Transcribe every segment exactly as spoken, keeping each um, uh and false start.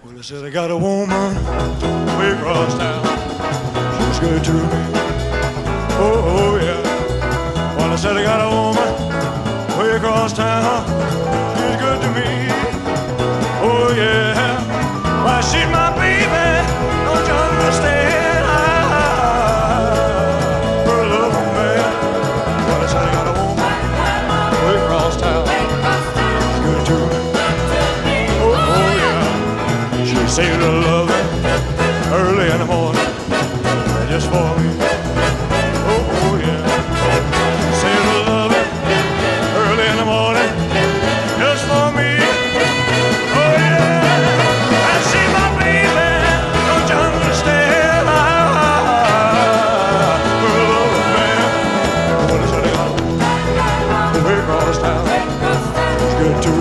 Well, they said I got a woman way across town. She's good to me. Oh, oh yeah. Well, they said I got a woman way across town. She's good to me. Oh yeah. Why, she's my baby. Don't you understand? Her love man. Well, they said I got a woman way across town. She's good to me. She saved her loving early in the morning, just for me. Oh, oh yeah. She saved her loving early in the morning, just for me. Oh yeah. And she's my baby. Don't you understand? Her loving man. What is it? Way across town. She's good to me.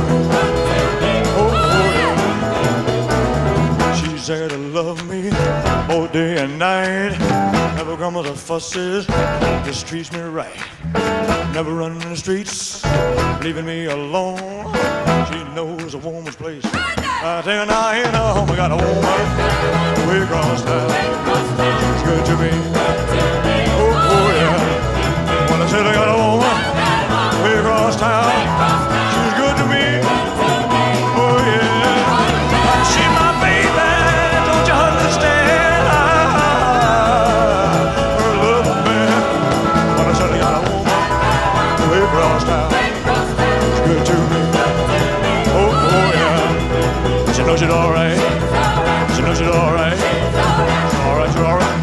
There to love me both day and night. Never grumbles or fusses, just treats me right. Never running in the streets, leaving me alone. She knows a woman's place. I tell you now, I ain't a home. I got a woman way across town. She's good to me. Oh, oh yeah. When I said I got a woman way across town, she's good to me. Oh yeah. She's my baby. Across town, she's good to me. Oh, oh yeah. She knows she's all right. She knows she's all right. She's all right, she's all right.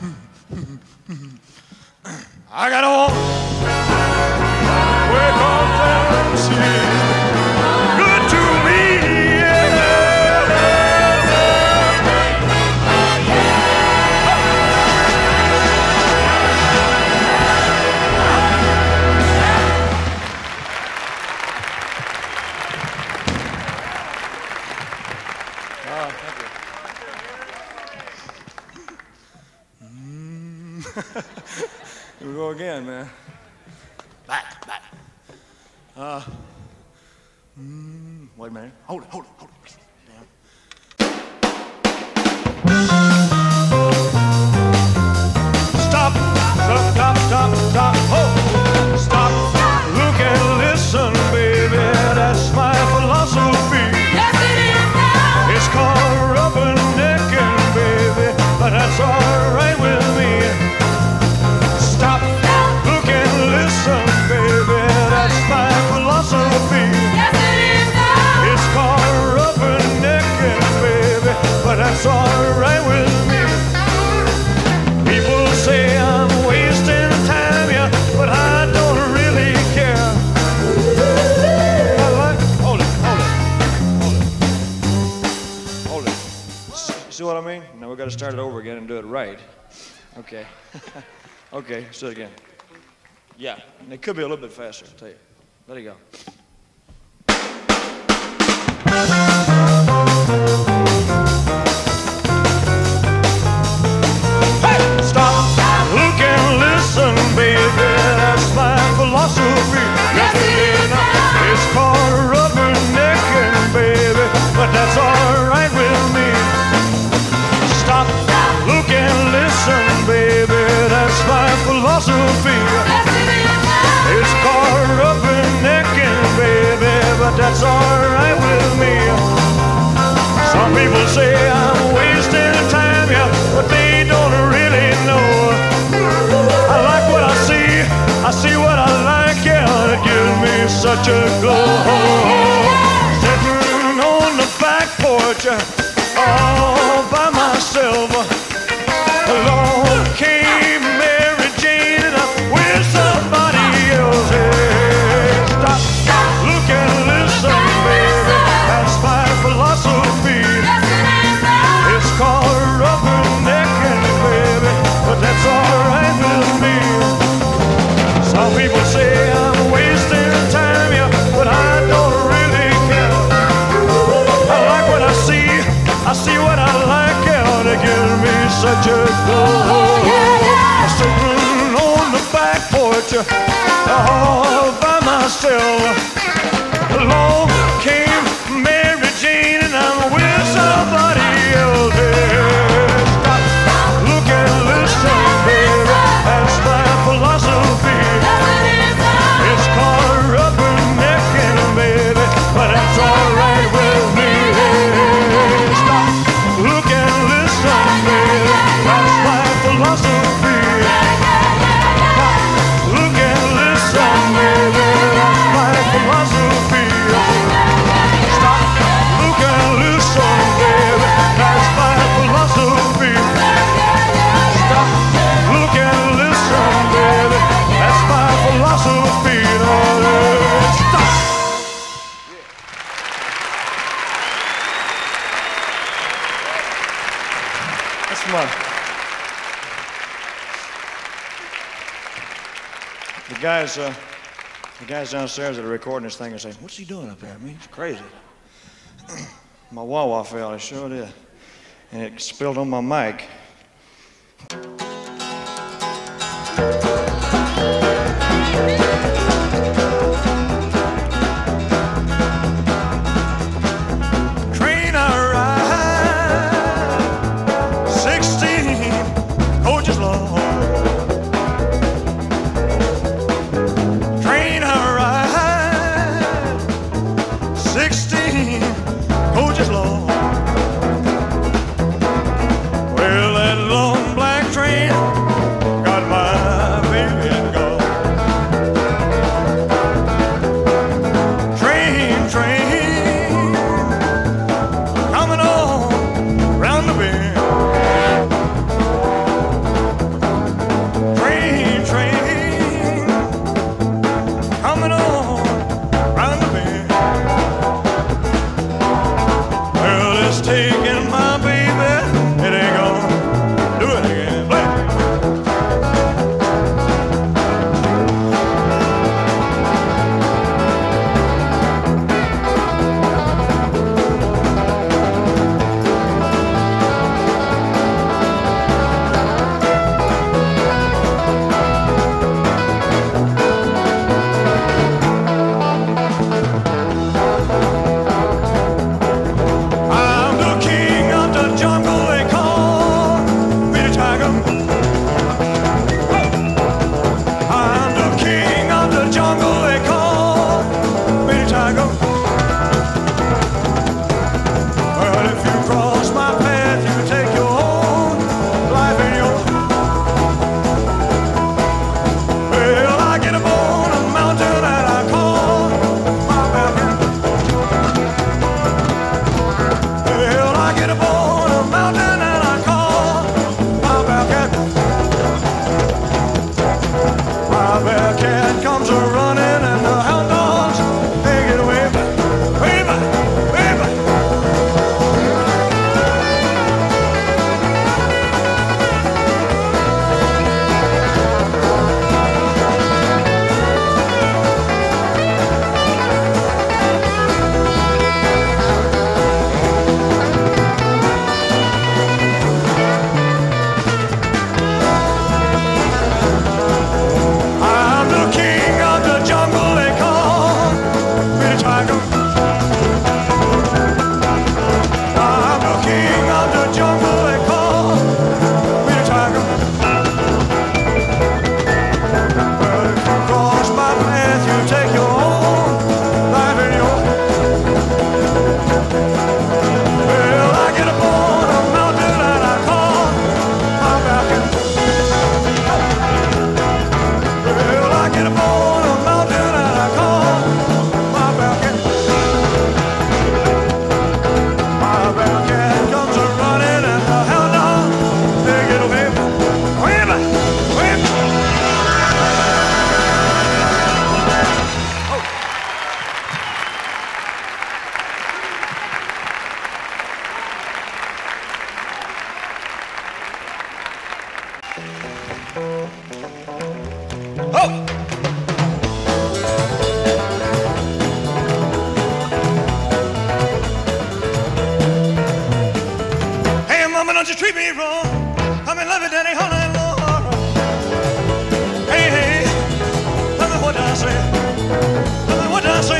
I got a woman way across town. She's good to me. Here we go again, man. Back, back. Uh, mm, wait a minute. Hold it, hold it, hold it. Down. Stop, stop, stop, stop, stop. Oh, stop, look and listen, baby. That's my philosophy. Yes, it is now. It's called rubbernecking, baby, but that's all right with me. Stop, look and listen, baby, that's my philosophy. Yes, it is now. It's called rubbernecking, baby, but that's all right with me. People say I'm wasting time, yeah, but I don't really care. I like, hold it, hold it, hold it, hold it. See what I mean? Now we got to start it over again and do it right. Okay. Okay, let's do it again. Yeah, and it could be a little bit faster, I'll tell you. Let it go. Hey! Stop, look and listen, baby. That's my philosophy. Yes, it is now. It's called rubbernecking, baby, but that's all right with me. Stop, look and listen, baby. That's my philosophy. Yes, it is now. It's called rubbernecking, baby, but that's all right with me. Some people say I'm wasting time, yeah, but they don't really know. I like what I see, I see what I like, yeah, and it gives me such a glow. Sitting on the back porch, all by myself. Along came Mary Jane and I'm with somebody else. Hey, stop, look and listen, baby. That's my philosophy. Yes, it is now. It's called rubbernecking, baby, but that's all right with me. Some people say I'm wasting time, yeah, but I don't really care. I like what I see, I see what I like, yeah, and it gives me such a glow. Oh, yeah, yeah. Sitting on the back porch, all by myself. Along came Mary Jane and I'm with somebody Come on. The guys, uh, the guys downstairs that are recording this thing are saying, "What's he doing up there? I mean, it's crazy." My wah-wah fell, it sure did. And it spilled on my mic. Train I ride, sixteen coaches long. Train I ride, sixteen coaches long. Well, that long black train got my baby and gone. Train, train, coming on round the bend. Train, train, coming on round the bend. Well, it's taking my baby, it ain't gonna do it again. Play. I'm the king of the jungle, they call me the tiger. I'm the king of the jungle, they call me the tiger. Well, if you cross my path, you take your own life in your. Well, I get up on a mountain and I call my mountain. Well, I get up on a mountain and I call my Bearcat. My Bearcat comes a running and the hound dogs, they get way back, way back, way back. I'm the king of the jungle, they call me the tiger. I'm the king of the jungle, they call me the tiger. Well, if you cross my path, you take your own life in your. Well, I get up on a mountain and I call my Bearcat. Well, I get up on a mountain and I call my Bearcat. My Bearcat comes a running and the hound dog, they get away, way back, way back. Oh! Hey, mama, don't you treat me wrong. I'm in love with Daddy all night long. Hey, hey, tell me what I say. Tell me what I say.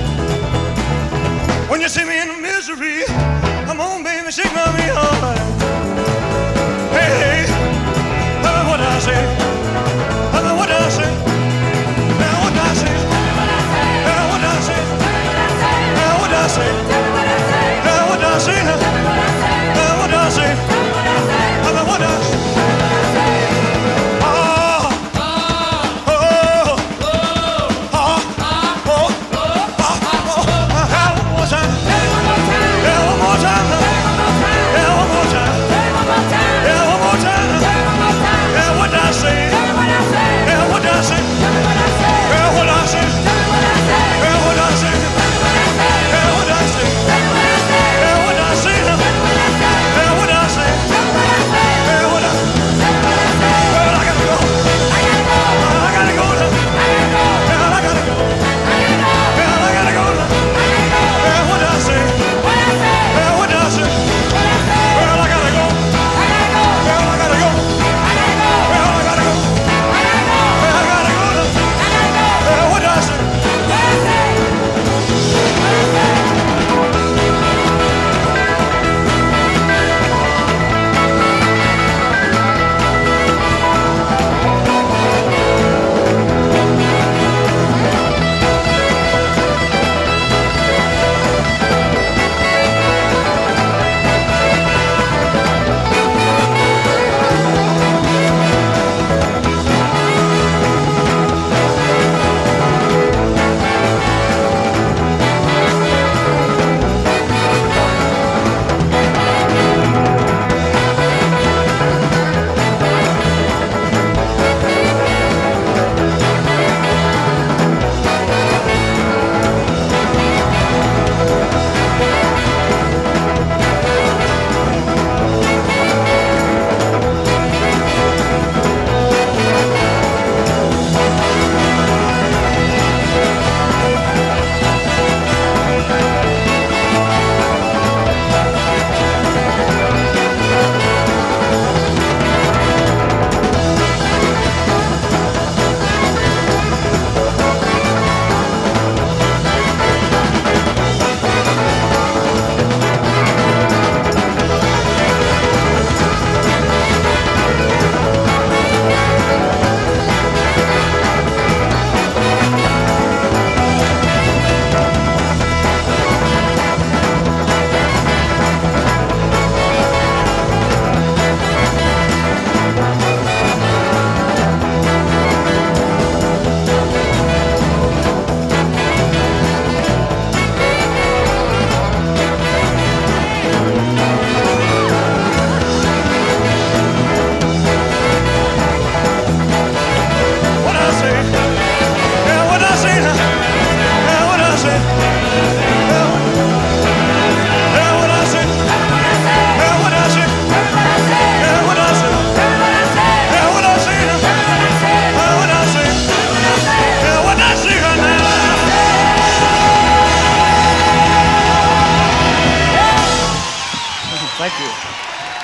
When you see me in misery, come on, baby, shake my me heart. Hey, hey, tell me what I say. Tell me what I say. Now what I say. Now what I say. Now what I say. Now what I say. Now what I say. Tell me what I say. Oh, oh, oh, oh, oh, oh, oh. Now one more time. Yeah, one more time. Yeah, one more time. Yeah, one more time. Yeah, what I say. Yeah, what I say. Yeah, what I say. Yeah, what I say. Yeah, what I say. Yeah, what I say. Yeah, what I say.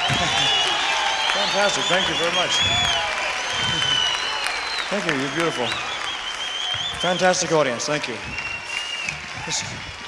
Fantastic. Thank you very much. Thank you. You're beautiful. Fantastic audience. Thank you. This-